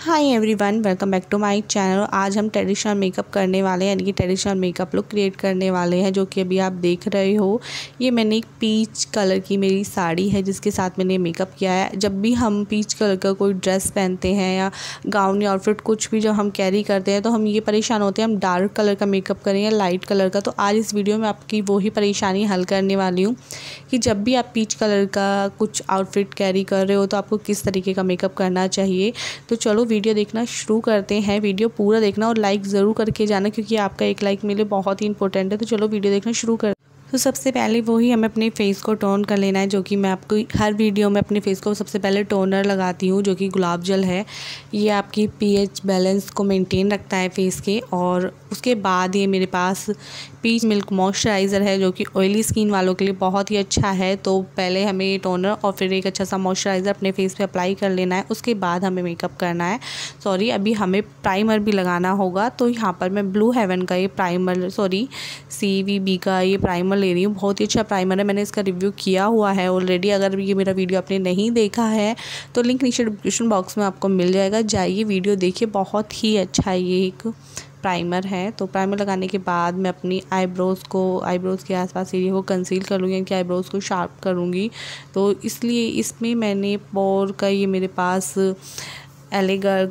Hi everyone, welcome back to my channel. आज हम traditional makeup करने वाले हैं, यानी कि ट्रेडिशनल मेकअप लुक क्रिएट करने वाले हैं, जो कि अभी आप देख रहे हो। ये मैंने एक पीच कलर की मेरी साड़ी है जिसके साथ मैंने मेकअप किया है। जब भी हम पीच कलर का कोई ड्रेस पहनते हैं या गाउन या आउटफिट कुछ भी जब हम कैरी करते हैं तो हम ये परेशान होते हैं हम डार्क कलर का मेकअप करें या लाइट कलर का। तो आज इस वीडियो में आपकी वही परेशानी हल करने वाली हूँ कि जब भी आप पीच कलर का कुछ आउटफिट कैरी कर रहे हो तो आपको किस तरीके का मेकअप करना चाहिए। तो चलो वीडियो देखना शुरू करते हैं। वीडियो पूरा देखना और लाइक ज़रूर करके जाना, क्योंकि आपका एक लाइक मेरे लिए बहुत ही इंपॉर्टेंट है। तो चलो वीडियो देखना शुरू कर। तो सबसे पहले वही हमें अपने फेस को टोन कर लेना है, जो कि मैं आपको हर वीडियो में अपने फेस को सबसे पहले टोनर लगाती हूँ, जो कि गुलाब जल है। ये आपकी पीएच बैलेंस को मेंटेन रखता है फेस के। और उसके बाद ये मेरे पास पीच मिल्क मॉइस्चराइज़र है, जो कि ऑयली स्किन वालों के लिए बहुत ही अच्छा है। तो पहले हमें टोनर और फिर एक अच्छा सा मॉइस्चराइज़र अपने फेस पे अप्लाई कर लेना है। उसके बाद हमें मेकअप करना है। अभी हमें प्राइमर भी लगाना होगा। तो यहाँ पर मैं ब्लू हेवन का ये प्राइमर CVB का ये प्राइमर ले रही हूँ। बहुत ही अच्छा प्राइमर है, मैंने इसका रिव्यू किया हुआ है ऑलरेडी। अगर ये मेरा वीडियो आपने नहीं देखा है तो लिंक नीचे डिस्क्रिप्शन बॉक्स में आपको मिल जाएगा, जाइए वीडियो देखिए। बहुत ही अच्छा ये एक प्राइमर है। तो प्राइमर लगाने के बाद मैं अपनी आईब्रोज़ के आसपास एरिया को कंसील कर लूँगी, यानी कि आईब्रोज़ को शार्प करूँगी। तो इसलिए इसमें मैंने पोर का ये मेरे पास एलेगर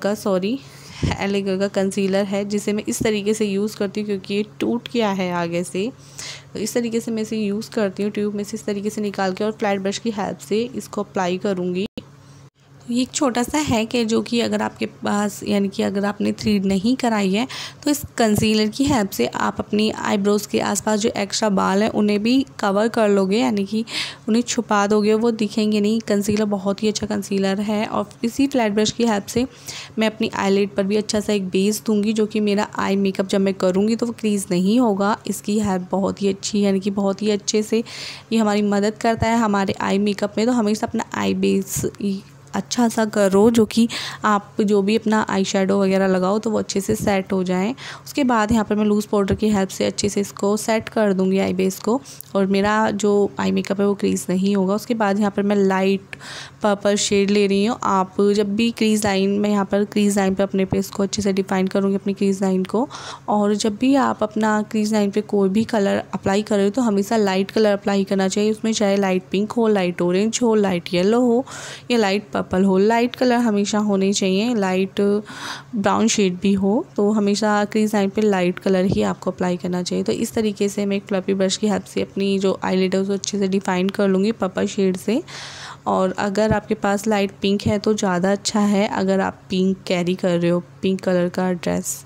का कंसीलर है, जिसे मैं इस तरीके से यूज़ करती हूँ क्योंकि ये टूट गया है आगे से। तो इस तरीके से मैं इसे यूज़ करती हूँ, ट्यूब में से इस तरीके से निकाल के, और फ्लैट ब्रश की हेल्प से इसको अप्लाई करूँगी। ये एक छोटा सा है कि जो कि अगर आपके पास, यानी कि अगर आपने थ्रेड नहीं कराई है तो इस कंसीलर की हेल्प से आप अपनी आईब्रोज़ के आसपास जो एक्स्ट्रा बाल हैं उन्हें भी कवर कर लोगे, यानी कि उन्हें छुपा दोगे, वो दिखेंगे नहीं। कंसीलर बहुत ही अच्छा कंसीलर है। और इसी फ्लैट ब्रश की हेल्प से मैं अपनी आईलिड पर भी अच्छा सा एक बेस दूँगी, जो कि मेरा आई मेकअप जब मैं करूँगी तो वो क्रीज़ नहीं होगा। इसकी हेल्प बहुत ही अच्छी है, यानी कि बहुत ही अच्छे से ये हमारी मदद करता है हमारे आई मेकअप में। तो हमेशा अपना आई बेस अच्छा सा करो, जो कि आप जो भी अपना आई शेडो वगैरह लगाओ तो वो अच्छे से सेट हो जाए। उसके बाद यहाँ पर मैं लूज़ पाउडर की हेल्प से अच्छे से इसको सेट कर दूँगी आई बेस को, और मेरा जो आई मेकअप है वो क्रीज़ नहीं होगा। उसके बाद यहाँ पर मैं लाइट पर्पल शेड ले रही हूँ। आप जब भी क्रीज़ लाइन में, यहाँ पर क्रीज़ लाइन पर अपने फेस को अच्छे से डिफाइन करूँगी, अपनी क्रीज़ लाइन को। और जब भी आप अपना क्रीज़ लाइन पर कोई भी कलर अप्लाई कर रहे हो तो हमेशा लाइट कलर अप्लाई करना चाहिए। उसमें चाहे लाइट पिंक हो, लाइट ऑरेंज हो, लाइट येलो हो या लाइट पर्पल हो, लाइट कलर हमेशा होने चाहिए। लाइट ब्राउन शेड भी हो तो हमेशा क्रीज लाइन पे लाइट कलर ही आपको अप्लाई करना चाहिए। तो इस तरीके से मैं एक फ्लफी ब्रश की हेल्प से अपनी जो आईलिड है उसको अच्छे से डिफाइन कर लूँगी पर्पल शेड से। और अगर आपके पास लाइट पिंक है तो ज़्यादा अच्छा है, अगर आप पिंक कैरी कर रहे हो, पिंक कलर का ड्रेस।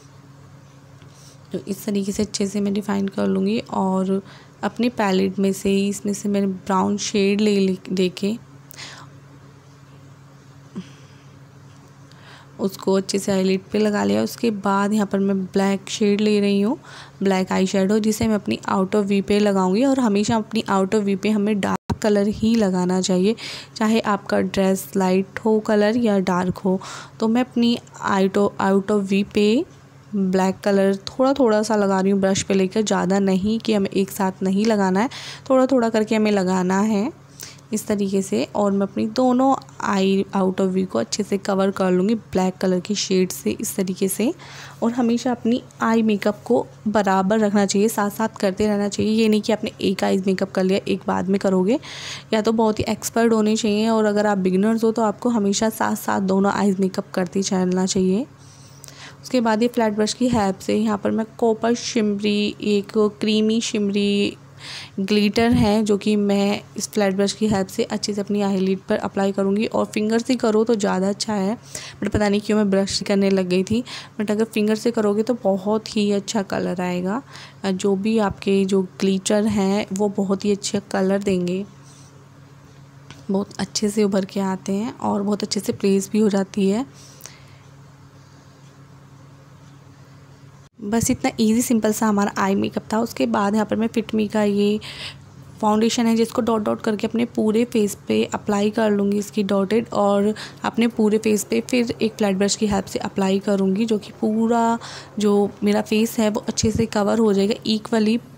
तो इस तरीके से अच्छे से मैं डिफ़ाइन कर लूँगी। और अपनी पैलेट में से ही इसमें से मैंने ब्राउन शेड लेके उसको अच्छे से आईलिड पे लगा लिया। उसके बाद यहाँ पर मैं ब्लैक शेड ले रही हूँ, ब्लैक आई शेडो, जिसे मैं अपनी आउटर वी पे लगाऊंगी। और हमेशा अपनी आउटर वी पे हमें डार्क कलर ही लगाना चाहिए, चाहे आपका ड्रेस लाइट हो कलर या डार्क हो। तो मैं अपनी आउटर वी पे ब्लैक कलर थोड़ा थोड़ा सा लगा रही हूँ ब्रश पे लेकर, ज़्यादा नहीं कि हमें एक साथ नहीं लगाना है, थोड़ा थोड़ा करके हमें लगाना है इस तरीके से। और मैं अपनी दोनों आई आउट ऑफ व्यू को अच्छे से कवर कर लूँगी ब्लैक कलर की शेड से, इस तरीके से। और हमेशा अपनी आई मेकअप को बराबर रखना चाहिए, साथ साथ करते रहना चाहिए। ये नहीं कि आपने एक आईज मेकअप कर लिया एक बाद में करोगे, या तो बहुत ही एक्सपर्ट होने चाहिए। और अगर आप बिगिनर्स हो तो आपको हमेशा साथ साथ दोनों आईज मेकअप करते चलना चाहिए। उसके बाद ये फ्लैट ब्रश की हेल्प से यहाँ पर मैं कॉपर शिमरी, एक क्रीमी शिमरी ग्लिटर है, जो कि मैं इस फ्लैट ब्रश की हेल्प से अच्छे से अपनी आईलिड पर अप्लाई करूँगी। और फिंगर से करो तो ज़्यादा अच्छा है, बट पता नहीं क्यों मैं ब्रश करने लग गई थी। बट अगर फिंगर से करोगे तो बहुत ही अच्छा कलर आएगा। जो भी आपके जो ग्लिटर हैं वो बहुत ही अच्छे कलर देंगे, बहुत अच्छे से उभर के आते हैं और बहुत अच्छे से प्लेस भी हो जाती है। बस इतना इजी सिंपल सा हमारा आई मेकअप था। उसके बाद यहाँ पर मैं फिट मी का ये फाउंडेशन है, जिसको डॉट डॉट करके अपने पूरे फेस पे अप्लाई कर लूँगी, इसकी डॉटेड। और अपने पूरे फेस पे फिर एक फ्लैट ब्रश की हेल्प से अप्लाई करूँगी, जो कि पूरा जो मेरा फेस है वो अच्छे से कवर हो जाएगा इक्वली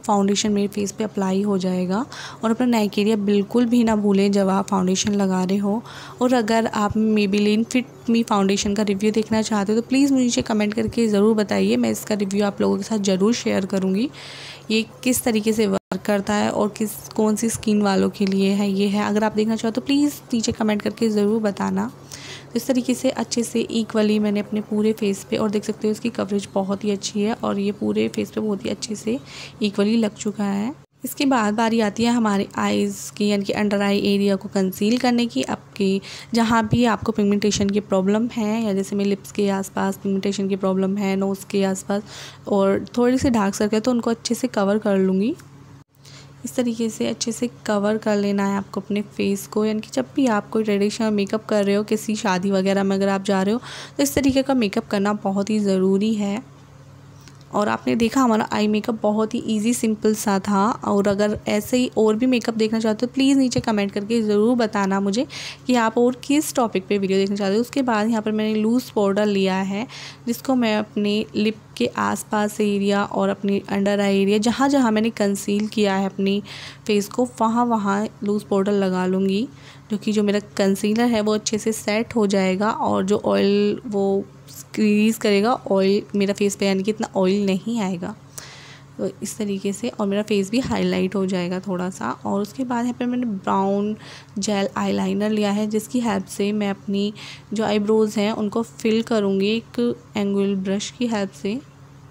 फाउंडेशन मेरे फेस पे अप्लाई हो जाएगा। और अपना नेक एरिया बिल्कुल भी ना भूलें जब आप फाउंडेशन लगा रहे हो। और अगर आप मेबेलिन फिट मी फाउंडेशन का रिव्यू देखना चाहते हो तो प्लीज़ मुझे कमेंट करके ज़रूर बताइए, मैं इसका रिव्यू आप लोगों के साथ ज़रूर शेयर करूँगी। ये किस तरीके से वर्क करता है और कौन सी स्किन वालों के लिए है ये है, अगर आप देखना चाहो तो प्लीज़ नीचे कमेंट करके ज़रूर बताना। तो इस तरीके से अच्छे से इक्वली मैंने अपने पूरे फेस पे, और देख सकते हो इसकी कवरेज बहुत ही अच्छी है और ये पूरे फेस पे बहुत ही अच्छे से इक्वली लग चुका है। इसके बाद बारी आती है हमारे आइज़ की, यानी कि अंडर आई एरिया को कंसील करने की। आपके जहाँ भी आपको पिगमेंटेशन की प्रॉब्लम है, या जैसे मेरे लिप्स के आसपास पिगमेंटेशन की प्रॉब्लम है, नोज़ के आसपास और थोड़ी सी डार्क सर्कल, तो उनको अच्छे से कवर कर लूँगी। इस तरीके से अच्छे से कवर कर लेना है आपको अपने फेस को। यानी कि जब भी आप कोई ट्रेडिशनल मेकअप कर रहे हो, किसी शादी वगैरह में अगर आप जा रहे हो, तो इस तरीके का मेकअप करना बहुत ही ज़रूरी है। और आपने देखा हमारा आई मेकअप बहुत ही इजी सिंपल सा था। और अगर ऐसे ही और भी मेकअप देखना चाहते हो प्लीज़ नीचे कमेंट करके ज़रूर बताना मुझे कि आप और किस टॉपिक पे वीडियो देखना चाहते हो। उसके बाद यहाँ पर मैंने लूज़ पाउडर लिया है, जिसको मैं अपने लिप के आसपास एरिया और अपनी अंडर आई एरिया, जहाँ जहाँ मैंने कंसील किया है अपनी फेस को, वहाँ लूज़ पाउडर लगा लूँगी। जो मेरा कंसीलर है वो अच्छे से सेट हो जाएगा और जो ऑयल वो स्क्वीज़ करेगा ऑयल मेरा फेस पे, यानी कि इतना ऑयल नहीं आएगा। तो इस तरीके से, और मेरा फेस भी हाईलाइट हो जाएगा थोड़ा सा। और उसके बाद यहाँ पर मैंने ब्राउन जेल आईलाइनर लिया है, जिसकी हेल्प से मैं अपनी जो आईब्रोज़ हैं उनको फिल करूँगी एक एंगुलर ब्रश की हेल्प से।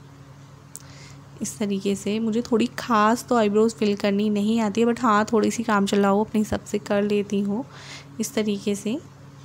इस तरीके से मुझे थोड़ी ख़ास तो आईब्रोज़ फिल करनी नहीं आती है, बट हाँ थोड़ी सी काम चला हो अपने हिसाब से कर लेती हूँ इस तरीके से।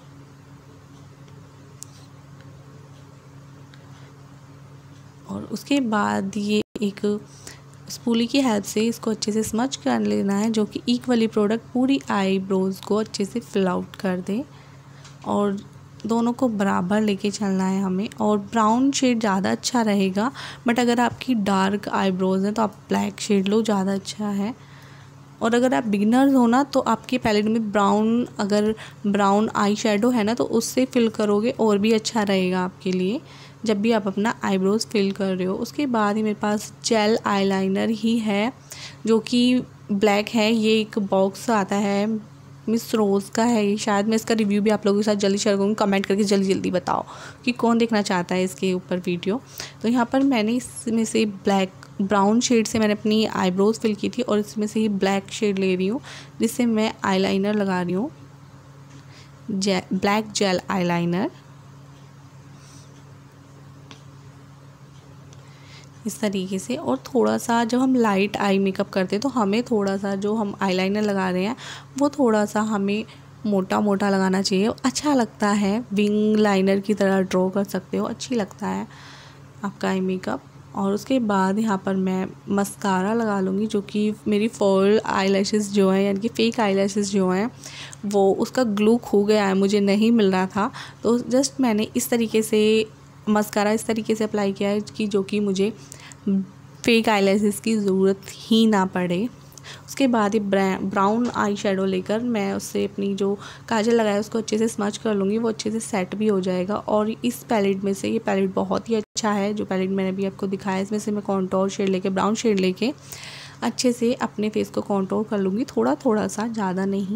और उसके बाद ये एक स्पूली की हेल्प से इसको अच्छे से स्मच कर लेना है, जो कि इक्वली प्रोडक्ट पूरी आईब्रोज़ को अच्छे से फिल आउट कर दे। और दोनों को बराबर लेके चलना है हमें। और ब्राउन शेड ज़्यादा अच्छा रहेगा, बट अगर आपकी डार्क आईब्रोज़ हैं तो आप ब्लैक शेड लो, ज़्यादा अच्छा है। और अगर आप बिगिनर्स हो ना, तो आपके पैलेट में अगर ब्राउन आई शेडो है ना, तो उससे फिल करोगे और भी अच्छा रहेगा आपके लिए जब भी आप अपना आईब्रोज़ फिल कर रहे हो। उसके बाद ही मेरे पास जेल आईलाइनर ही है, जो कि ब्लैक है। ये एक बॉक्स आता है, मिस रोज़ का है ये, शायद मैं इसका रिव्यू भी आप लोगों के साथ जल्दी शेयर करूँगी। कमेंट करके जल्दी बताओ कि कौन देखना चाहता है इसके ऊपर वीडियो। तो यहाँ पर मैंने इसमें से ब्राउन शेड से मैंने अपनी आईब्रोज़ फिल की थी, और इसमें से ही ब्लैक शेड ले रही हूँ, जिससे मैं आईलाइनर लगा रही हूँ, ब्लैक जेल आईलाइनर। इस तरीके से। और थोड़ा सा जब हम लाइट आई मेकअप करते हैं तो हमें थोड़ा सा जो हम आईलाइनर लगा रहे हैं वो थोड़ा सा हमें मोटा मोटा लगाना चाहिए, अच्छा लगता है। विंग लाइनर की तरह ड्रॉ कर सकते हो, अच्छी लगता है आपका आई मेकअप। और उसके बाद यहाँ पर मैं मस्कारा लगा लूँगी, जो कि मेरी फॉल आईलैशेस जो हैं, यानी कि फेक आईलैशेस जो हैं, वो उसका ग्लू खो गया है, मुझे नहीं मिल रहा था। तो जस्ट मैंने इस तरीके से मस्कारा इस तरीके से अप्लाई किया है कि जो कि मुझे फेक आईलैशेस की ज़रूरत ही ना पड़े। उसके बाद ये ब्राउन आई शेडो लेकर मैं उससे अपनी जो काजल लगाया उसको अच्छे से स्मच कर लूँगी, वो अच्छे से सेट भी हो जाएगा। और इस पैलेट में से, ये पैलेट बहुत ही अच्छा है, जो पैलेट मैंने अभी आपको दिखाया, इसमें से मैं कॉन्टोर शेड लेके, ब्राउन शेड लेके अच्छे से अपने फेस को कॉन्टोर कर लूँगी, थोड़ा थोड़ा सा, ज़्यादा नहीं।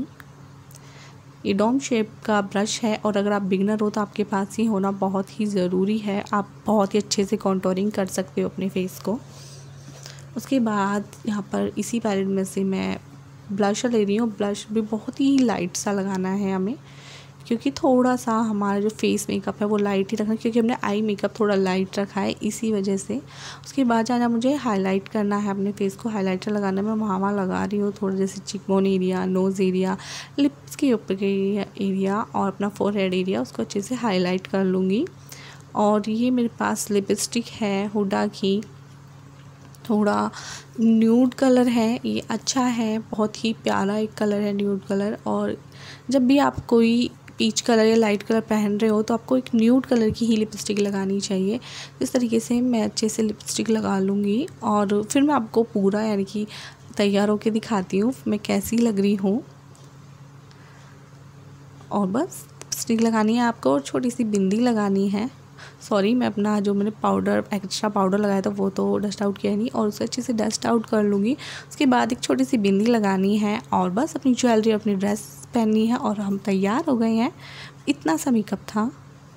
ये डोम शेप का ब्रश है, और अगर आप बिगनर हो तो आपके पास ही होना बहुत ही ज़रूरी है। आप बहुत ही अच्छे से कॉन्टोरिंग कर सकते हो अपने फेस को। उसके बाद यहाँ पर इसी पैलेट में से मैं ब्लशर ले रही हूँ। ब्लश भी बहुत ही लाइट सा लगाना है हमें, क्योंकि थोड़ा सा हमारा जो फेस मेकअप है वो लाइट ही रखना है, क्योंकि हमने आई मेकअप थोड़ा लाइट रखा है, इसी वजह से। उसके बाद जहाँ मुझे हाईलाइट करना है अपने फेस को, हाईलाइटर लगाना है, मैं वहाँ लगा रही हूँ। थोड़ा जैसे cheekbone area, nose area, lips के ऊपर के एरिया और अपना फोरहेड एरिया, उसको अच्छे से हाईलाइट कर लूँगी। और ये मेरे पास लिपस्टिक है हुडा की, थोड़ा न्यूड कलर है, ये अच्छा है, बहुत ही प्यारा एक कलर है न्यूड कलर। और जब भी आप कोई पीच कलर या लाइट कलर पहन रहे हो तो आपको एक न्यूड कलर की ही लिपस्टिक लगानी चाहिए। इस तरीके से मैं अच्छे से लिपस्टिक लगा लूँगी, और फिर मैं आपको पूरा, यानी कि तैयार होके दिखाती हूँ मैं कैसी लग रही हूँ। और बस लिपस्टिक लगानी है आपको, और छोटी सी बिंदी लगानी है। सॉरी, मैं अपना जो मैंने पाउडर एक्स्ट्रा पाउडर लगाया था वो तो डस्ट आउट किया नहीं, और उसे अच्छे से डस्ट आउट कर लूँगी। उसके बाद एक छोटी सी बिंदी लगानी है और बस अपनी ज्वेलरी, अपनी ड्रेस पहननी है और हम तैयार हो गए हैं। इतना सा मेकअप था।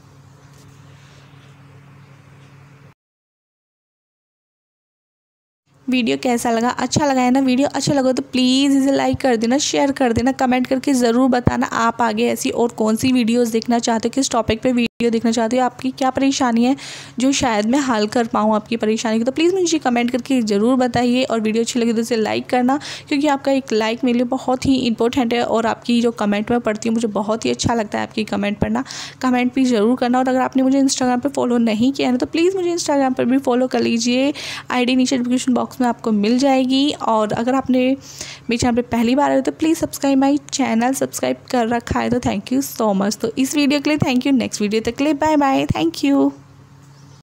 वीडियो कैसा लगा? अच्छा लगा है ना? वीडियो अच्छा लगा तो प्लीज़ इसे लाइक कर देना, शेयर कर देना, कमेंट करके ज़रूर बताना आप आगे ऐसी और कौन सी वीडियोस देखना चाहते हो, किस टॉपिक पे वीडियो देखना चाहते हो, आपकी क्या परेशानी है जो शायद मैं हल कर पाऊँ आपकी परेशानी की। तो प्लीज़ मुझे कमेंट करके ज़रूर बताइए, और वीडियो अच्छी लगी तो इसे लाइक करना, क्योंकि आपका एक लाइक मेरे लिए बहुत ही इंपॉर्टेंट है। और आपकी जो कमेंट मैं पढ़ती हूँ मुझे बहुत ही अच्छा लगता है आपकी कमेंट पढ़ना। कमेंट भी ज़रूर करना, और अगर आपने मुझे इंस्टाग्राम पर फॉलो नहीं किया है तो प्लीज़ मुझे इंस्टाग्राम पर भी फॉलो कर लीजिए। ID नीचे डिस्क्रिप्शन बॉक्स में आपको मिल जाएगी। और अगर आपने मेरे चैनल पे पहली बार आए तो please subscribe my channel, subscribe कर रखा है तो थैंक यू सो मच। तो इस वीडियो के लिए थैंक यू, नेक्स्ट वीडियो तक के लिए बाय बाय, थैंक यू।